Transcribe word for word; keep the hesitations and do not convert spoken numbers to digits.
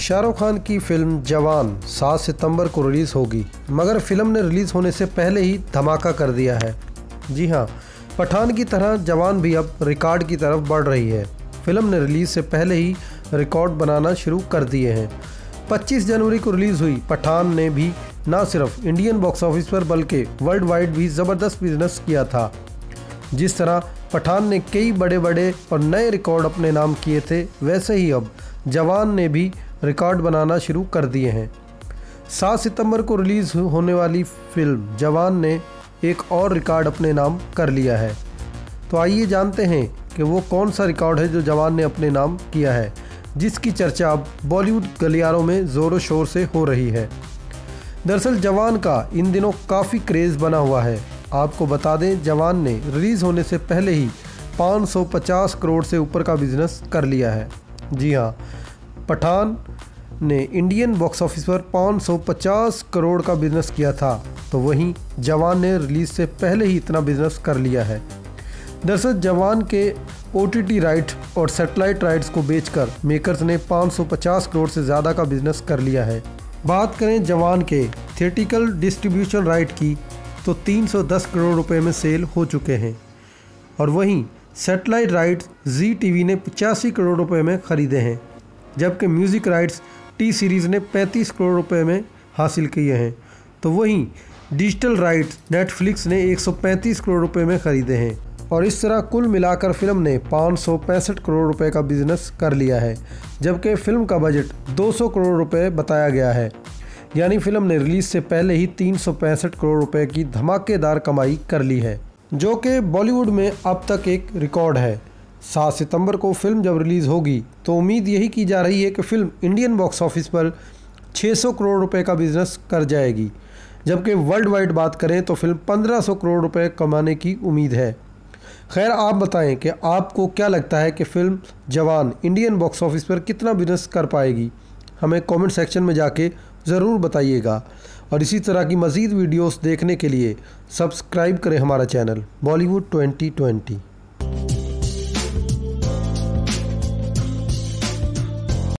शाहरुख खान की फिल्म जवान सात सितंबर को रिलीज़ होगी, मगर फिल्म ने रिलीज़ होने से पहले ही धमाका कर दिया है। जी हां, पठान की तरह जवान भी अब रिकॉर्ड की तरफ बढ़ रही है। फिल्म ने रिलीज़ से पहले ही रिकॉर्ड बनाना शुरू कर दिए हैं। पच्चीस जनवरी को रिलीज़ हुई पठान ने भी न सिर्फ इंडियन बॉक्स ऑफिस पर बल्कि वर्ल्ड वाइड भी ज़बरदस्त बिजनेस किया था। जिस तरह पठान ने कई बड़े बड़े और नए रिकॉर्ड अपने नाम किए थे, वैसे ही अब जवान ने भी रिकॉर्ड बनाना शुरू कर दिए हैं। सात सितंबर को रिलीज़ होने वाली फिल्म जवान ने एक और रिकॉर्ड अपने नाम कर लिया है। तो आइए जानते हैं कि वो कौन सा रिकॉर्ड है जो जवान ने अपने नाम किया है, जिसकी चर्चा अब बॉलीवुड गलियारों में ज़ोरों शोर से हो रही है। दरअसल जवान का इन दिनों काफ़ी क्रेज़ बना हुआ है। आपको बता दें, जवान ने रिलीज़ होने से पहले ही पाँच सौ पचास करोड़ से ऊपर का बिजनेस कर लिया है। जी हाँ, पठान ने इंडियन बॉक्स ऑफिस पर पाँच सौ पचास करोड़ का बिजनेस किया था, तो वहीं जवान ने रिलीज़ से पहले ही इतना बिजनेस कर लिया है। दरअसल जवान के ओटीटी राइट और सैटेलाइट राइट्स को बेचकर मेकर्स ने पाँच सौ पचास करोड़ से ज़्यादा का बिजनेस कर लिया है। बात करें जवान के थिएट्रिकल डिस्ट्रीब्यूशन राइट की, तो तीन सौ दस करोड़ रुपए में सेल हो चुके हैं, और वहीं सैटेलाइट राइट्स जी टीवी ने पचासी करोड़ रुपए में ख़रीदे हैं, जबकि म्यूज़िक राइट्स टी सीरीज़ ने पैंतीस करोड़ रुपए में हासिल किए हैं। तो वहीं डिजिटल राइट्स नेटफ्लिक्स ने एक सौ पैंतीस करोड़ रुपए में ख़रीदे हैं, और इस तरह कुल मिलाकर फिल्म ने पाँच सौ पैंसठ करोड़ रुपए का बिजनेस कर लिया है, जबकि फिल्म का बजट दो सौ करोड़ रुपए बताया गया है। यानी फिल्म ने रिलीज़ से पहले ही तीन सौ पैंसठ करोड़ रुपए की धमाकेदार कमाई कर ली है, जो कि बॉलीवुड में अब तक एक रिकॉर्ड है। सात सितंबर को फिल्म जब रिलीज़ होगी तो उम्मीद यही की जा रही है कि फ़िल्म इंडियन बॉक्स ऑफिस पर छह सौ करोड़ रुपए का बिजनेस कर जाएगी, जबकि वर्ल्ड वाइड बात करें तो फिल्म पंद्रह सौ करोड़ रुपए कमाने की उम्मीद है। खैर, आप बताएं कि आपको क्या लगता है कि फ़िल्म जवान इंडियन बॉक्स ऑफिस पर कितना बिजनेस कर पाएगी। हमें कमेंट सेक्शन में जाके ज़रूर बताइएगा, और इसी तरह की मज़ीद वीडियोस देखने के लिए सब्सक्राइब करें हमारा चैनल बॉलीवुड ट्वेंटी ट्वेंटी।